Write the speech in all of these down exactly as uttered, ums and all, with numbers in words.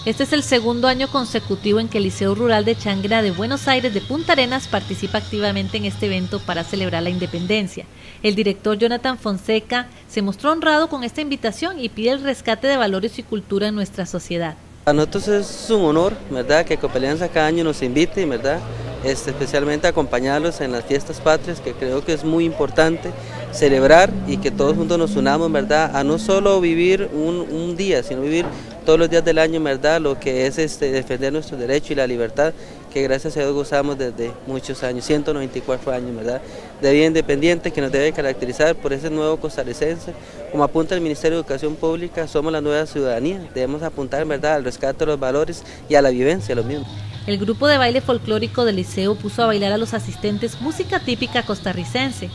Este es el segundo año consecutivo en que el Liceo Rural de Changra de Buenos Aires de Punta Arenas participa activamente en este evento para celebrar la independencia. El director Jonathan Fonseca se mostró honrado con esta invitación y pide el rescate de valores y cultura en nuestra sociedad. A nosotros es un honor, ¿verdad?, que Ecopalianza cada año nos invite, ¿verdad?, este, especialmente a acompañarlos en las fiestas patrias, que creo que es muy importante celebrar y que todos juntos nos unamos, ¿verdad?, a no solo vivir un, un día, sino vivir todos los días del año, ¿verdad?, lo que es este, defender nuestros derechos y la libertad, que gracias a Dios gozamos desde muchos años, ciento noventa y cuatro años, ¿verdad?, de vida independiente que nos debe caracterizar por ese nuevo costarricense. Como apunta el Ministerio de Educación Pública, somos la nueva ciudadanía, debemos apuntar, ¿verdad?, al rescate de los valores y a la vivencia, lo mismo. El grupo de baile folclórico del liceo puso a bailar a los asistentes música típica costarricense.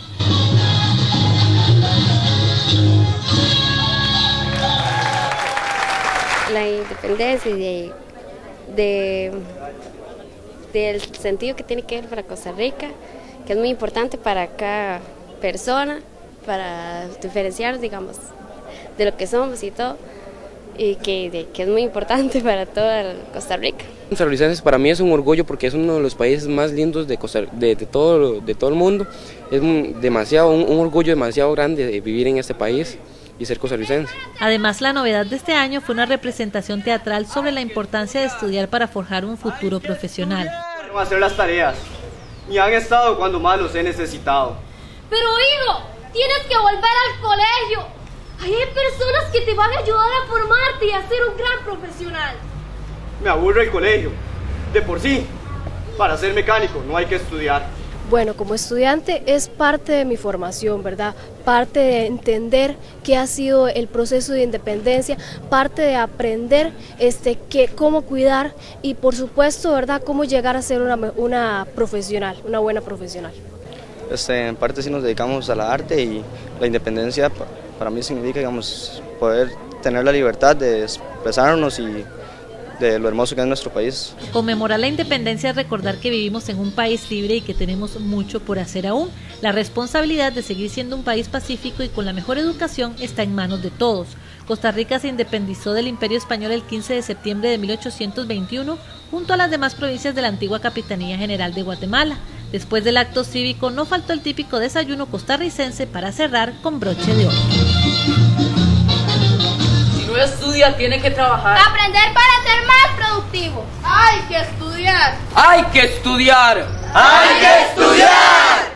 La independencia y de, de, del sentido que tiene que ver para Costa Rica, que es muy importante para cada persona, para diferenciarnos, digamos, de lo que somos y todo, y que, de, que es muy importante para toda Costa Rica. Costarricenses para mí es un orgullo porque es uno de los países más lindos de, Costa, de, de, todo, de todo el mundo. Es un, demasiado, un, un orgullo demasiado grande de vivir en este país y ser costarricense. Además, la novedad de este año fue una representación teatral sobre la importancia de estudiar para forjar un futuro profesional. No hacer las tareas, ni han estado cuando más los he necesitado. Pero hijo, tienes que volver al colegio. Ahí hay personas que te van a ayudar a formarte y a ser un gran profesional. Me aburre el colegio. De por sí, para ser mecánico no hay que estudiar. Bueno, como estudiante es parte de mi formación, ¿verdad? Parte de entender qué ha sido el proceso de independencia, parte de aprender este, que, cómo cuidar y por supuesto, ¿verdad?, cómo llegar a ser una, una profesional, una buena profesional. Este, en parte sí nos dedicamos a la arte y la independencia para mí significa, digamos, poder tener la libertad de expresarnos y de lo hermoso que es nuestro país. Conmemorar la independencia es recordar que vivimos en un país libre y que tenemos mucho por hacer aún. La responsabilidad de seguir siendo un país pacífico y con la mejor educación está en manos de todos. Costa Rica se independizó del Imperio Español el quince de septiembre de mil ochocientos veintiuno junto a las demás provincias de la antigua Capitanía General de Guatemala. Después del acto cívico no faltó el típico desayuno costarricense para cerrar con broche de oro. No estudia, tiene que trabajar. Aprender para ser más productivo. Hay que estudiar. Hay que estudiar. Hay que estudiar.